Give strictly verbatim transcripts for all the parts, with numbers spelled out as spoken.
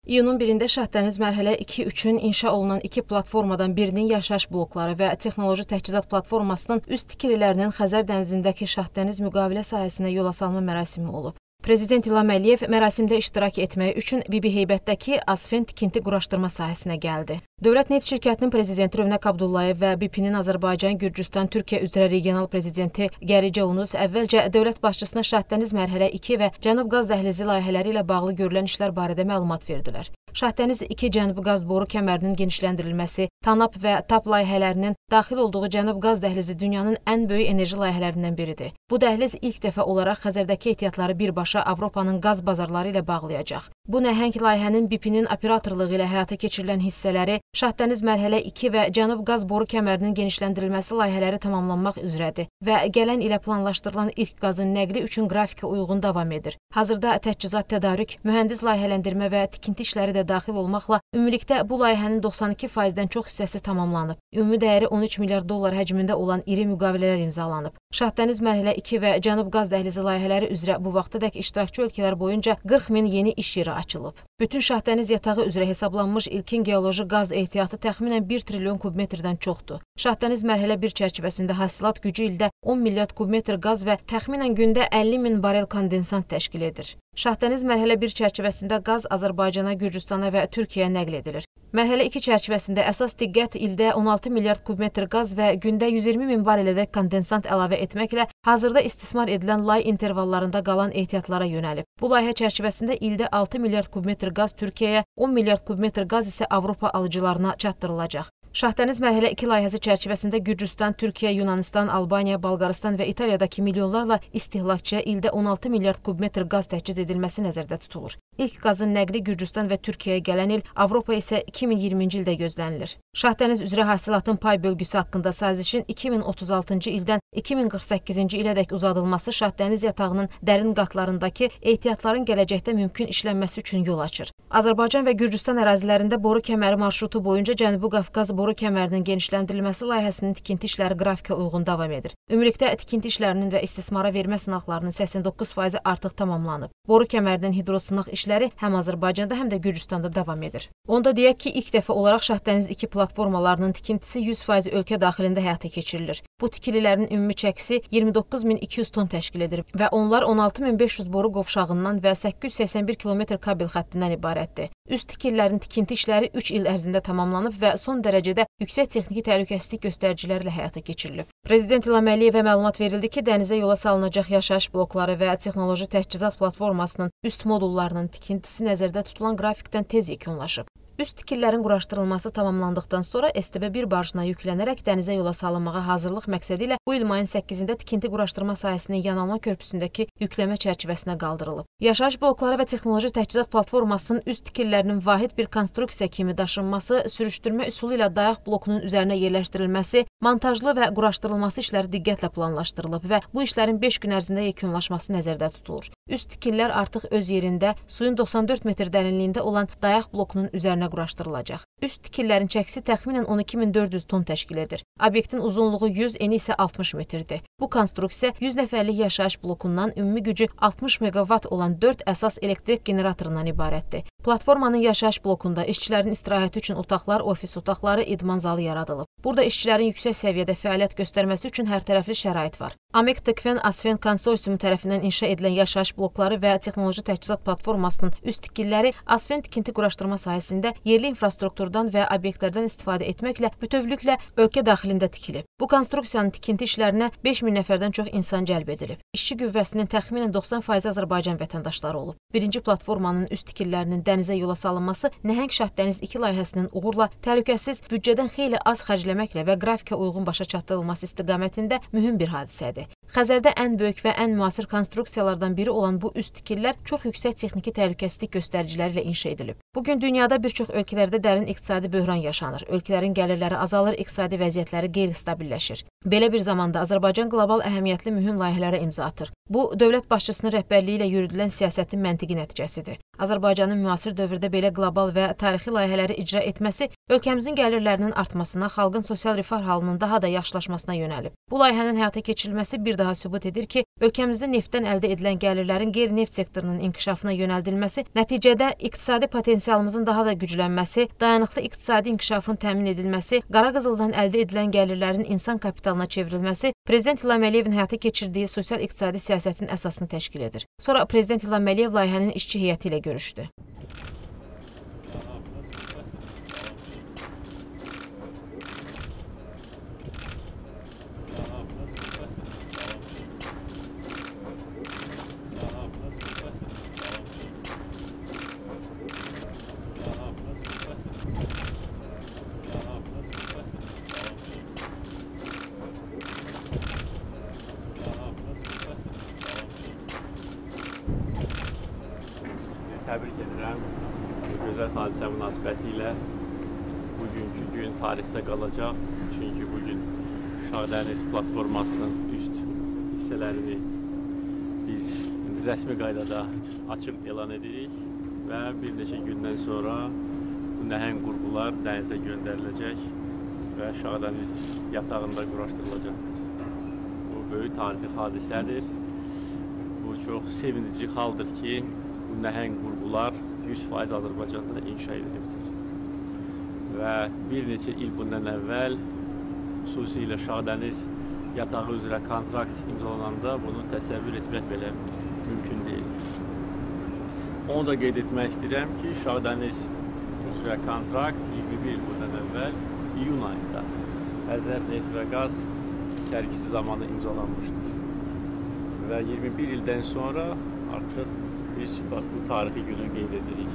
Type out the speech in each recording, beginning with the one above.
İyunun birində Şahdəniz mərhələ iki üçün inşa olunan iki platformadan birinin yaşayış blokları və texnoloji təchizat platformasının üst tikililərinin Xəzər dənizindəki Şahdəniz müqavilə sahəsinə yola salma mərasimi olub. Prezident İlham Əliyev mərasimdə iştirak etmək üçün Bibiheybətdəki Asfen tikinti quraşdırma sahəsinə gəldi. Dövlət Neft Şirkətinin prezidenti Rövnəq Abdullayev və B P-nin Azərbaycan, Gürcüstan, Türkiyə üzrə regional prezidenti Gərici Unus əvvəlcə dövlət başçısına Şahdəniz mərhələ iki və Cənub qaz dəhlizi layihələri ilə bağlı görülən işlər barədə məlumat verdilər. Şahdəniz iki Cənub qaz boru kəmərinin genişləndirilməsi, TANAP və TAP layihələrinin daxil olduğu Cənub qaz dəhlizi dünyanın ən böyük enerji layihələrindən biridir. Bu dəhliz ilk dəfə olaraq Xəzərdəki ehtiyatları birbaşa Avropanın qaz bazarları ilə bağlayacaq. Bu nəhəng layihənin B P-nin operatorluğu ilə həyata keçirilən hissələri Şahdəniz mərhələ iki və Cənub qaz boru kəmərinin genişləndirilməsi layihələri tamamlanmaq üzrədir və gələn ilə planlaşdırılan ilk qazın nəqli üçün qrafikə uyğun davam edir. Hazırda təchizat, tədarük, mühəndis layihələndirmə və tikinti işləri də daxil olmaqla ümumilikdə bu layihənin doxsan iki faizdən çox hissəsi tamamlanıb. Ümumi dəyəri on üç milyard dollar həcmində olan iri müqavilələr imzalanıb. Şahdəniz mərhələ iki və Cənub qaz dəhlizi layihələri üzrə bu vaxtadək iştirakçı ölkələr boyunca qırx min yeni iş yeri açılıb. Bütün Şahdəniz yatağı üzrə hesablanmış ilkin geoloji qaz ehtiyatı təxminən bir trilyon kubmetrdən çoxdur. Şahdəniz mərhələ bir çərçivəsində hasilat gücü ildə on milyard kubmetr qaz və təxminən gündə əlli min barel kondensat təşkil edir. Şahdəniz mərhələ bir çərçivəsində qaz Azərbaycana, Gürcüstana və Türkiyəyə nəql edilir. Mərhələ iki çərçivəsində əsas diqqət ildə on altı milyard kubmetr qaz və gündə yüz iyirmi min barelədək kondensat əlavə etməklə hazırda istismar edilən lay intervallarında qalan ehtiyatlara yönəlib. Bu layihə çərçivəsində ildə altı milyard kubmetr qaz Türkiyəyə, on milyard kubmetr qaz isə Avropa alıcılarına çatdırılacaq. Şahdəniz mərhələ iki layihəsi çərçivəsində Gürcüstan, Türkiyə, Yunanistan, Albaniya, Bolqarıstan və İtaliyadakı milyonlarla istehlakçıya ildə on altı milyard kubmetr qaz təchiz edilməsi nəzərdə tutulur. İlk qazın nəqli Gürcüstan və Türkiyəyə gələn il, Avropa isə iki min iyirminci ildə gözlənilir. Şahdəniz üzrə hasilatın pay bölgüsü haqqında sazişin iki min otuz altıncı ildən iki min qırx səkkizinci ilədək uzadılması Şahdəniz yatağının dərin qatlarındakı ehtiyatların gələcəkdə mümkün işlənməsi üçün yol açır. Azərbaycan və Gürcüstan ərazilərində boru kəməri marşrutu boyunca Cənubi Qafqaz boru kəmərinin genişləndirilməsi layihəsinin tikinti işləri qrafikə uyğun davam edir. Ümumilikdə tikinti işlərinin və istismara vermə sınaqlarının səksən doqquz faizi artıq tamamlanıb. Boru kəmərinin hidrosınaq işləri həm Azərbaycanda, həm də Gürcüstanda davam edir. Onda deyək ki, ilk dəfə olaraq Şahdəniz iki platformalarının tikintisi yüz faiz ölkə daxilində həyata keçirilir. Bu tikililərin ümumi çəkisi iyirmi doqquz min iki yüz ton təşkil edir və onlar on altı min beş yüz boru qovşağından və səkkiz yüz səksən bir kilometr kabel xəttindən ibarətdir. Üst tikililərin tikinti işləri üç il ərzində tamamlanıb və son dərəcədə yüksək texniki təhlükəsizlik göstəricilərlə həyata keçirilib. Prezident İlham Əliyevə məlumat verildi ki, dənizə yola salınacaq yaşayış blokları və texnoloji təchizat platformasının üst modullarının tikintisi nəzərdə tutulan qrafikdən tez yekunlaşıb. Üst tikililərin quraşdırılması tamamlandıqdan sonra S T B bir barjına yüklənərək dənizə yola salınmağa hazırlıq məqsədi ilə bu il mayın səkkizində tikinti quraşdırma sahəsinin yanalma körpüsündəki yükləmə çərçivəsinə qaldırılıb. Yaşayış blokları və texnoloji təchizat platformasının üst tikililərinin vahid bir konstruksiya kimi daşınması, sürüşdürmə üsulu ilə dayaq blokunun üzərinə yerləşdirilməsi, montajlı və quraşdırılması işləri diqqətlə planlaşdırılıb və bu işlərin beş gün ərzində yekunlaşması nəzərdə tutulur. Üst tikililər artıq öz yerində suyun doxsan dörd metr dərinliyində olan dayaq blokunun üzərinə quraşdırılacaq. Üst tikililərin çəkisi təxminən on iki min dörd yüz ton təşkil edir. Obyektin uzunluğu yüz, eni isə altmış metrdir. Bu konstruksiya yüz nəfərlik yaşayış blokundan ümumi gücü altmış meqavat olan dörd əsas elektrik generatorundan ibarətdir. Platformanın yaşayış blokunda işçilərin istirahəti üçün otaqlar, ofis otaqları, idman zalı yaradılıb. Burada işçilərin yüksək səviyyədə fəaliyyət göstərməsi üçün hərtərəfli şərait var. Amek Tıkven Asfen konsorsiumu tərəfindən inşa edilən yaşayış blokları və texnoloji təchizat platformasının üst tikililəri Asfen tikinti quraşdırma sahəsində yerli infrastrukturdan və obyektlərdən istifadə etməklə bütövlüklə ölkə daxilində tikilib. Bu konstruksiyanın tikinti işlərinə beş min nəfərdən çox insan cəlb edilib. İşçi qüvvəsinin təxminən doxsan faizi Azərbaycan vətəndaşları olub. Birinci platformanın üst tikililərinin dənizə yola salınması nəhəng Şahdəniz iki layihəsinin uğurla, təhlükəsiz, büdcədən xeyli az xərcləməklə və qrafikə uyğun başa çatdırılması istiqamətində mühüm bir hadisədir. Xəzərdə ən böyük və ən müasir konstruksiyalardan biri olan bu üst tikililər çox yüksək texniki təhlükəsizlik göstəriciləri ilə inşa edilib. Bugün dünyada bir çox ölkələrdə dərin iqtisadi böhran yaşanır. Ölkələrin gəlirləri azalır, iqtisadi vəziyyətləri qeyri-stabilləşir. Belə bir zamanda Azərbaycan qlobal əhəmiyyətli mühüm layihələrə imza atır. Bu, dövlət başçısının rəhbərliyi ilə yürüdülən siyasətin məntiqi nəticəsidir. Azərbaycanın müasir dövrdə belə qlobal və tarixi layihələri icra etməsi ölkəmizin gəlirlərinin artmasına, xalqın sosial rifah halının daha da yaxşılaşmasına yönəlib. Bu layihənin həyata keçirilməsi bir daha sübut edir ki, ölkəmizdə neftdən əldə edilən gəlirlərin qeyri-neft sektorunun inkişafına yönəldilməsi, nəticədə iqtisadi potensialımızın daha da güclənməsi, dayanıqlı iqtisadi inkişafın təmin edilməsi, qara qızıldan əldə edilən gəlirlərin insan kapitalına çevrilməsi Prezident İlham Əliyevin həyata keçirdiyi sosial-iqtisadi siyasətin əsasını təşkil edir. Sonra Prezident İlham Əliyev layihənin işçi heyəti ilə görüşdü. Təbrik edirəm. Bu gözəl hadisə münasibəti ilə bugünkü gün tarixdə qalacaq. Çünki bugün Şahdəniz platformasının üst hissələrini biz rəsmi qaydada açıb elan edirik və bir neçə gündən sonra bu nəhəng qurğular dənizə göndəriləcək və Şahdəniz yatağında quraşdırılacaq. Bu böyük tarixi hadisədir. Bu çox sevindirici haldır ki, bu nəhəng qurğular yüz faiz Azərbaycanda inşa edilibdir. Və bir neçə il bundan əvvəl xüsusilə Şahdəniz yatağı üzrə kontrakt imzalananda bunu təsəvvür etmək belə mümkün deyil. Onu da qeyd etmək istəyirəm ki, Şahdəniz üzrə kontrakt iyirmi bir il bundan əvvəl iyun ayında Xəzər neft və qaz sərgisi zamanı imzalanmışdır. Və iyirmi bir ildən sonra artıq biz bu tarixi günü qeyd edirik.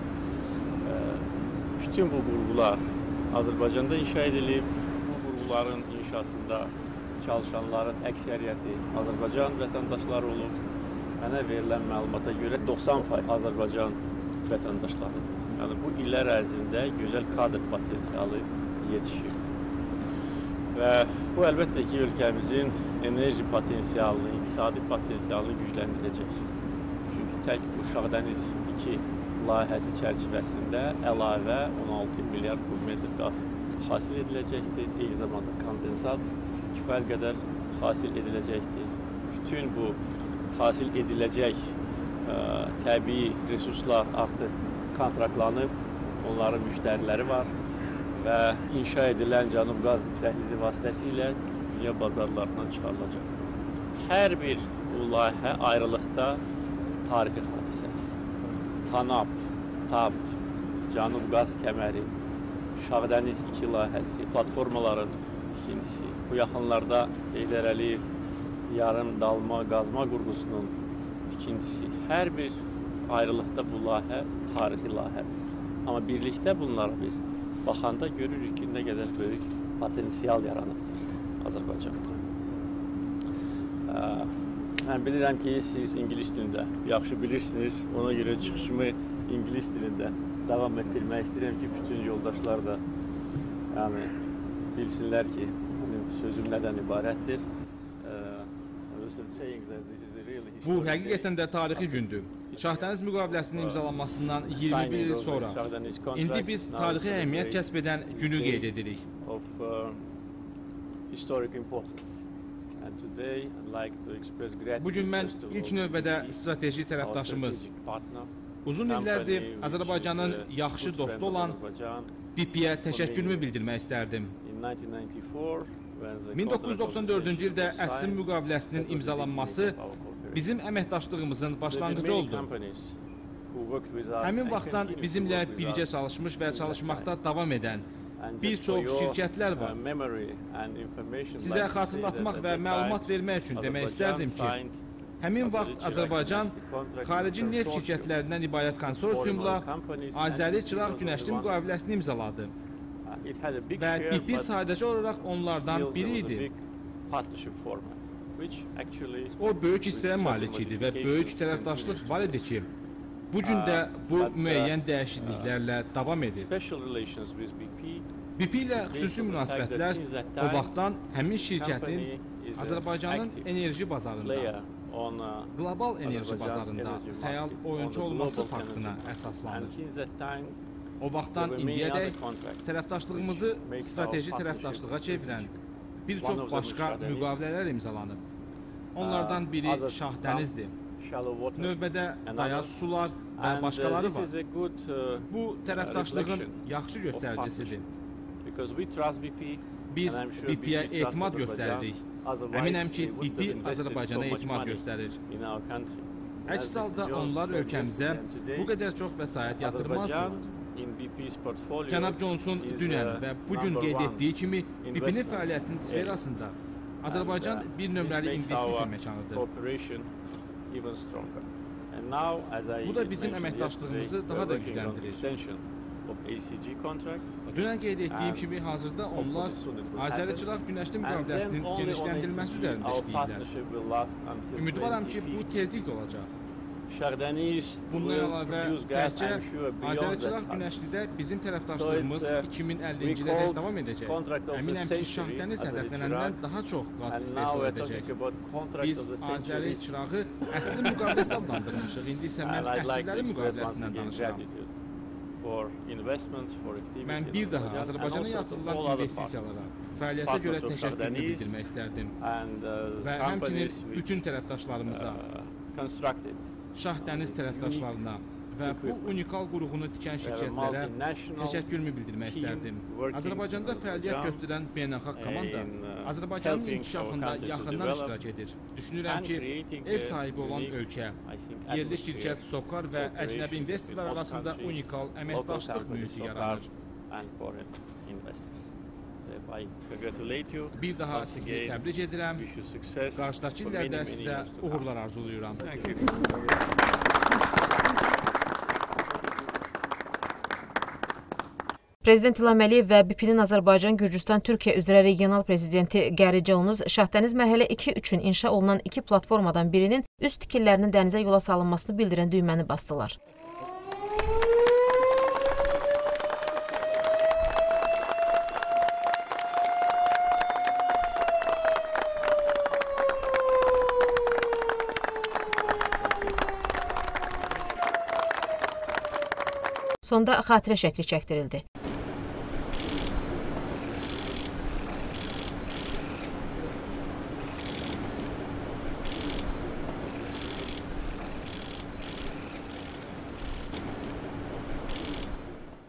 Bütün bu qurğular Azərbaycanda inşa edilib. Bu qurğuların inşasında çalışanların əksəriyyəti Azərbaycan vətəndaşları olub. Mənə verilən məlumata görə doxsan faiz Azərbaycan vətəndaşları. Yəni bu illər ərzində gözəl kadr potensialı yetişib. Və bu əlbəttə ki, ölkəmizin enerji potensialını, iqtisadi potensialını gücləndirəcək. Tək bu Şahdəniz iki layihəsi çərçivəsində əlavə on altı milyard kubmetr qaz hasil ediləcəkdir. Eyni zamanda kondensat kifayət qədər hasil ediləcəkdir. Bütün bu hasil ediləcək ə, təbii resurslar artıq kontraktlanıb, onların müştəriləri var və inşa edilən Cənub qaz dəhlizi vasitəsilə dünya bazarlarından çıxarılacaq. Hər bir bu layihə ayrılıqda tarixi hadisədir. TANAP, TAP, Cənub qaz kəməri, Şahdəniz iki layihəsi, platformaların ikincisi. Bu yaxınlarda Heydər Əliyev yarım dalma qazma qurğusunun ikincisi. Hər bir ayrılıqda bu layihə tarixi layihədir. Amma birlikdə bunlara biz baxanda görürük ki, nə qədər böyük potensial yaranıbdır Azərbaycanda. Mən bilirəm ki, siz ingilis dilində yaxşı bilirsiniz. Ona görə çıxışımı ingilis dilində davam etdirmək istəyirəm ki, bütün yoldaşlar da yəni, bilsinlər ki, mənim sözüm nədən ibarətdir. Bu, həqiqətən də tarixi gündür. Şahdəniz müqaviləsinin imzalanmasından iyirmi bir il sonra. İndi biz tarixi əhəmiyyət kəsb edən günü qeyd edirik. Bugün mən ilk növbədə strateji tərəfdaşımız, uzun illərdir Azərbaycanın yaxşı dostu olan B P-yə təşəkkürümü bildirmək istərdim. min doqquz yüz doxsan dördüncü ildə Əsrin müqaviləsinin imzalanması bizim əməkdaşlığımızın başlanğıcı oldu. Həmin vaxtdan bizimlə birgə çalışmış və çalışmaqda davam edən bir çox şirkətlər var. Sizə xatırlatmaq və məlumat vermək üçün demək istərdim ki, həmin vaxt Azərbaycan xarici neft şirkətlərindən ibarət konsorsiumla Azəri Çıraq Günəşli müqaviləsini imzaladı. Və B P sadəcə olaraq onlardan biri idi. O böyük hissəyə malik idi və böyük tərəfdaşlıq var idi ki, bugün də bu müəyyən dəyişikliklərlə davam edir. B P ilə xüsusi münasibətlər o vaxtdan həmin şirkətin Azərbaycanın enerji bazarında, qlobal enerji bazarında fəal oyuncu olması faktına əsaslanır. O vaxtdan indiyədək tərəfdaşlığımızı strateji tərəfdaşlığa çevirən bir çox başqa müqavilələr imzalanıb. Onlardan biri Şahdənizdir. Növbədə Dayaz Sular və başqaları var. Bu, tərəfdaşlığın yaxşı göstəricisidir. Biz B P-yə etimad göstəririk. Əminəm ki, B P Azərbaycana etimad göstərir. Əks halda onlar ölkəmizə bu qədər çox vəsait yatırmazdır. Cənab Johnson dünən və bugün qeyd etdiyi kimi B P-nin fəaliyyətinin sferasında Azərbaycan bir nömrəli investisiya məkanıdır. Bu da bizim əməkdaşlığımızı daha da gücləndirir. Dünən qeyd etdiyim kimi hazırda onlar Azəri-Çıraq Günəşli müqaviləsinin genişləndirilməsi üzərində işləyirlər. Ümidvaram ki, bu tezliklə olacaq. Bundan əlavə, təkcə Azəri-Çıraq Günəşlidə bizim tərəfdaşlığımız iki min əllinci ilədək davam edəcək. Əminəm ki, Şahdəniz hədəflənəndən daha çox qaz istehsal edəcək. Biz Azəri-Çırağı əsri müqaviləsi adlandırmışıq. İndi isə mən əsrləri müqaviləsindən danışıram. Mən bir daha Azərbaycana yatırılan investisiyalara, fəaliyyətə görə təşəkkürümü bildirmək istərdim və həmçinin bütün tərəfdaşlarımıza, Şahdəniz tərəfdaşlarına və bu unikal qurğunu tikən şirkətlərə təşəkkürümü bildirmək istərdim. Azərbaycanda fəaliyyət göstərən beynəlxalq komanda Azərbaycanın inkişafında yaxından iştirak edir. Düşünürəm ki, ev sahibi olan ölkə, yerli şirkət, SOCAR və əcnəbi investorlar arasında unikal əməkdaşlıq mühiti yaranır. Bir daha sizi təbrik edirəm. Qarşıdakı illərdə sizə uğurlar arzuluyuram. Prezident İlham Əliyev və B P-nin Azərbaycan, Gürcüstan, Türkiyə üzrə regional prezidenti Gary Jones Şahdəniz mərhələ iki üçün inşa olunan iki platformadan birinin üst tikililərinin dənizə yola salınmasını bildirən düyməni basdılar. Sonda xatirə şəkli çəkdirildi.